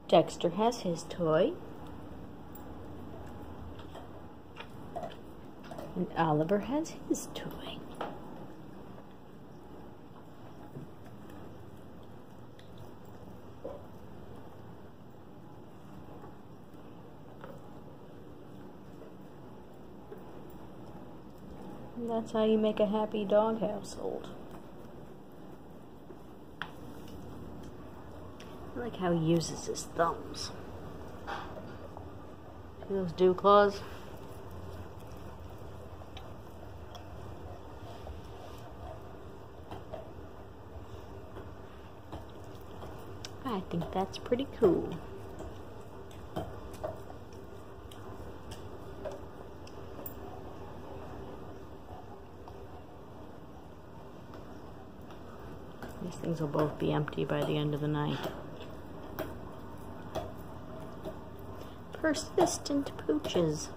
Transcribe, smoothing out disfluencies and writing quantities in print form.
Dexter has his toy. And Oliver has his toy. And that's how you make a happy dog household. I like how he uses his thumbs. See those dew claws? I think that's pretty cool. These things will both be empty by the end of the night. Persistent pooches.